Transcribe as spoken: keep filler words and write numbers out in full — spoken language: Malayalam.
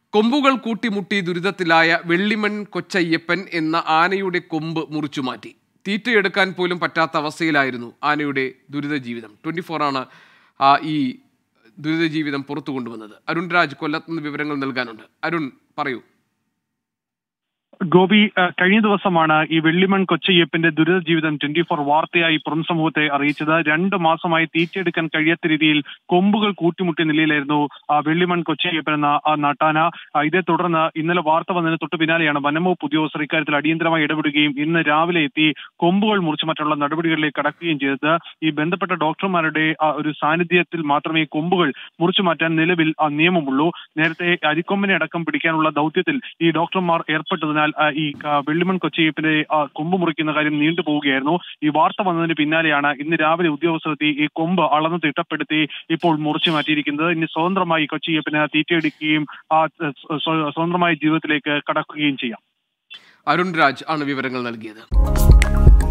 കൊമ്പുകൾ കൂട്ടിമുട്ടി ദുരിതത്തിലായ വെള്ളിമൺ കൊച്ചയ്യപ്പൻ എന്ന ആനയുടെ കൊമ്പ് മുറിച്ചുമാറ്റി. തീറ്റയെടുക്കാൻ പോലും പറ്റാത്ത അവസ്ഥയിലായിരുന്നു ആനയുടെ ദുരിത ജീവിതം. ട്വന്റി ഫോർ ആണ് ഈ ദുരിത ജീവിതം പുറത്തു കൊണ്ടുവന്നത്. അരുൺ രാജ് കൊല്ലത്തുനിന്ന് വിവരങ്ങൾ നൽകാനുണ്ട്. അരുൺ, പറയൂ. ഗോപി, കഴിഞ്ഞ ദിവസമാണ് ഈ വെള്ളിമൺ കൊച്ചയ്യപ്പന്റെ ദുരിത ജീവിതം ട്വന്റി ഫോർ വാർത്തയായി പുറം സമൂഹത്തെ അറിയിച്ചത്. രണ്ടു മാസമായി തീറ്റയെടുക്കാൻ കഴിയാത്ത രീതിയിൽ കൊമ്പുകൾ കൂട്ടിമുട്ടിയ നിലയിലായിരുന്നു വെള്ളിമൺ കൊച്ചയ്യപ്പൻ എന്ന നാട്ടാന. ഇതേ തുടർന്ന് ഇന്നലെ വാർത്ത വന്നതിന് തൊട്ട് പിന്നാലെയാണ് വനംവകുപ്പ് ഉദ്യോഗസ്ഥർ ഇക്കാര്യത്തിൽ അടിയന്തരമായി ഇടപെടുകയും ഇന്ന് രാവിലെ എത്തി കൊമ്പുകൾ മുറിച്ചു മാറ്റാനുള്ള നടപടികളിലേക്ക് കടക്കുകയും ചെയ്തത്. ഈ ബന്ധപ്പെട്ട ഡോക്ടർമാരുടെ ഒരു സാന്നിധ്യത്തിൽ മാത്രമേ കൊമ്പുകൾ മുറിച്ചു മാറ്റാൻ നിലവിൽ നിയമമുള്ളൂ. നേരത്തെ അരിക്കൊമ്പനെ അടക്കം പിടിക്കാനുള്ള ദൗത്യത്തിൽ ഈ ഡോക്ടർമാർ ഏർപ്പെട്ടതിനാൽ ഈ വെള്ളിമൺ കൊച്ചയ്യപ്പന്റെ കൊമ്പ് മുറിക്കുന്ന കാര്യം നീണ്ടുപോവുകയായിരുന്നു. ഈ വാർത്ത വന്നതിന് പിന്നാലെയാണ് ഇന്ന് രാവിലെ ഉദ്യോഗസ്ഥരെത്തി ഈ കൊമ്പ് അളന്ന് തിട്ടപ്പെടുത്തി ഇപ്പോൾ മുറിച്ചു മാറ്റിയിരിക്കുന്നത്. ഇനി സ്വതന്ത്രമായി കൊച്ചയ്യപ്പന് തീറ്റയെടുക്കുകയും സ്വതന്ത്രമായ ജീവിതത്തിലേക്ക് കടക്കുകയും ചെയ്യാം. അരുൺ രാജ് ആണ് വിവരങ്ങൾ നൽകിയത്.